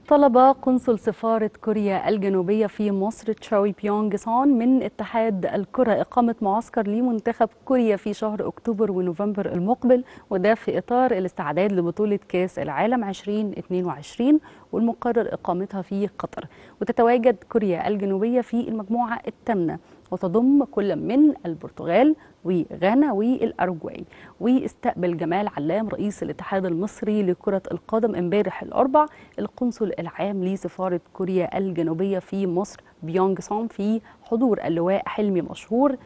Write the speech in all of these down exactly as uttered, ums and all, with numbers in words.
طلب قنصل سفارة كوريا الجنوبية في مصر تشاوي بيونج سون من اتحاد الكرة إقامة معسكر لمنتخب كوريا في شهر أكتوبر ونوفمبر المقبل، وده في إطار الاستعداد لبطولة كأس العالم ألفين واثنين وعشرين والمقرر إقامتها في قطر. وتتواجد كوريا الجنوبية في المجموعة الثامنة وتضم كل من البرتغال وغانا والأرجواي. واستقبل جمال علام رئيس الاتحاد المصري لكرة القدم امبارح الأربع القنصل العام لسفارة كوريا الجنوبية في مصر بيونج سون في حضور اللواء حلمي مشهور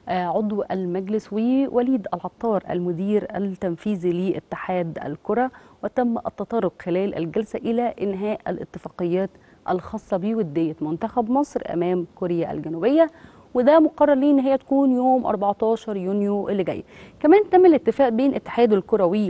عضو المجلس ووليد العطار المدير التنفيذي لاتحاد الكرة. وتم التطرق خلال الجلسة إلى إنهاء الاتفاقيات الخاصة بودية منتخب مصر أمام كوريا الجنوبية، وده مقرر ليه ان هي تكون يوم أربعتاشر يونيو اللي جاي. كمان تم الاتفاق بين اتحاد الكرة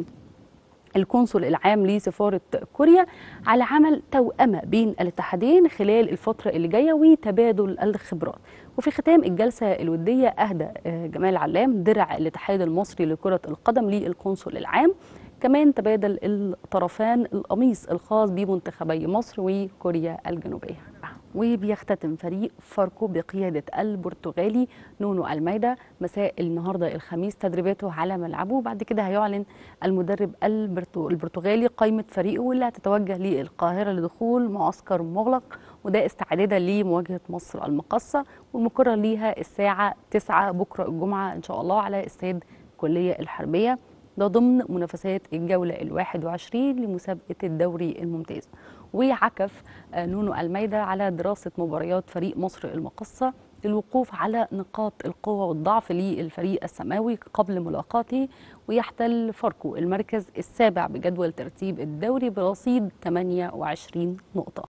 والقنصل العام لسفارة كوريا على عمل توأمة بين الاتحادين خلال الفترة اللي جاية وتبادل الخبرات. وفي ختام الجلسة الودية أهدى جمال علام درع الاتحاد المصري لكرة القدم للقنصل العام. كمان تبادل الطرفان القميص الخاص بمنتخبي مصر وكوريا الجنوبية. وبيختتم فريق فاركو بقيادة البرتغالي نونو ألميدا مساء النهاردة الخميس تدريباته على ملعبه. بعد كده هيعلن المدرب البرتغالي قائمة فريقه واللي هتتوجه للقاهرة لدخول معسكر مغلق، وده استعدادا لمواجهة مصر المقصة والمقرر ليها الساعة تسعة بكرة الجمعة إن شاء الله على استاد الكلية الحربية. ده ضمن منافسات الجولة الواحد وعشرين لمسابقة الدوري الممتاز. وعكف نونو ألميدا على دراسة مباريات فريق مصر المقصة للوقوف على نقاط القوة والضعف للفريق السماوي قبل ملاقاته. ويحتل فاركو المركز السابع بجدول ترتيب الدوري برصيد ثمانية وعشرين نقطة.